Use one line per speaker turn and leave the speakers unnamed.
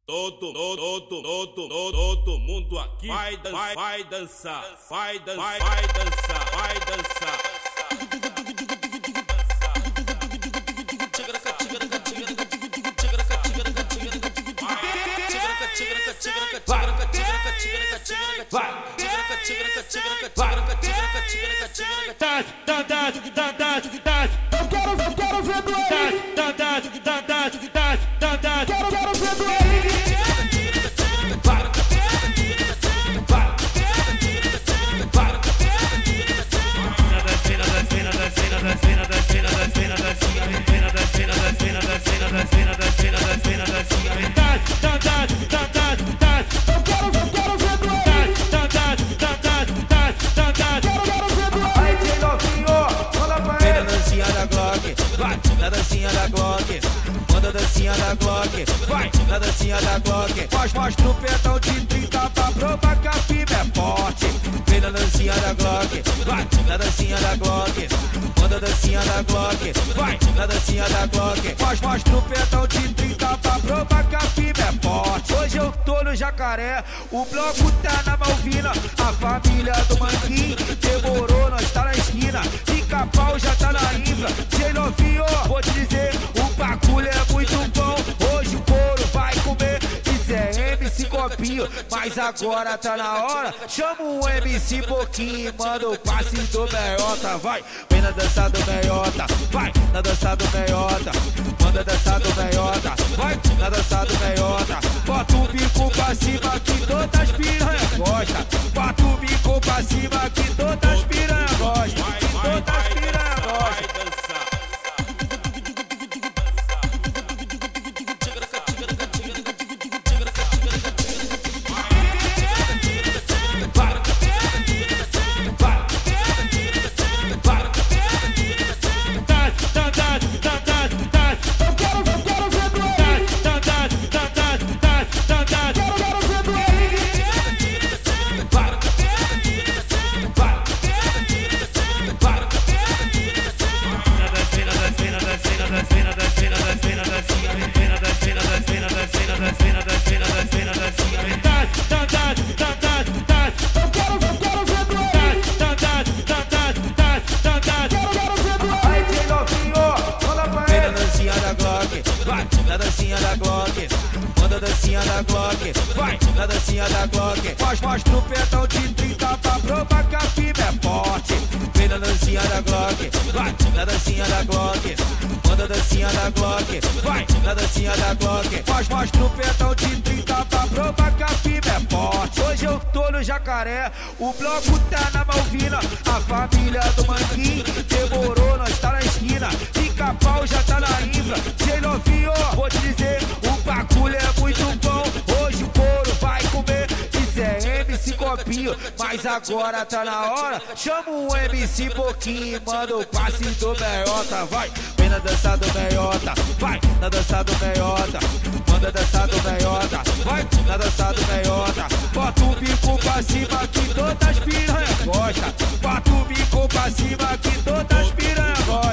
Todo mundo aqui vai dançar, vai dançar, vai dançar, vai dançar, vai dançar. Na dancinha da Glock, manda dancinha da Glock, vai na dancinha da Glock. Mostra o petão de 30 pra provar que a firma é forte. Vem na dancinha da Glock, vai na dancinha da Glock, manda dancinha da Glock, vai na dancinha da Glock. Mostra o petão de 30 pra provar que a firma é forte. Hoje eu tô no Jacaré, o bloco tá na Malvina, a família do Manguinho demorou, nós tá na esquina. Pica-pau já tá na infra, J novinho, vou te dizer, o bagulho é muito bom. Hoje o couro vai comer, isso é MC Copinho, mas agora tá na hora. Chama o MC Pouquinho e manda o passe do meiota. Vai, vem na dança do meiota, vai na dança do meiota, manda dança do meiota, vai na dança do meiota. Bota o bico pra cima que todas as piranha gosta. Bota o bico pra cima que todas as piranha gosta, que todas as piranha gosta. Na dancinha da Glock, manda dancinha da Glock, vai na dancinha da Glock. Mostra o petão de 30 pra provar que a firma é forte. Vem na dancinha da Glock, vai na dancinha da Glock, manda dancinha da Glock, vai na dancinha da Glock. Mostra o petão de 30 pra provar que a firma é forte. Hoje eu tô no Jacaré, o bloco tá na Malvina, a família do Manguinho demorou, nós tá na esquina. Pica-pau já tá na infra, J novinho, vou te dizer, o bagulho é muito bom. Hoje o couro vai comer, isso é MC Copinho, mas agora tá na hora. Chama o MC Pouquinho e manda o passe do meiota. Vai, vem na dança do meiota, vai na dança do meiota, manda dança do meiota, vai na dança do meiota. Bota o bico pra cima que todas as piranha gosta. Bota o bico pra cima que todas as piranha gosta.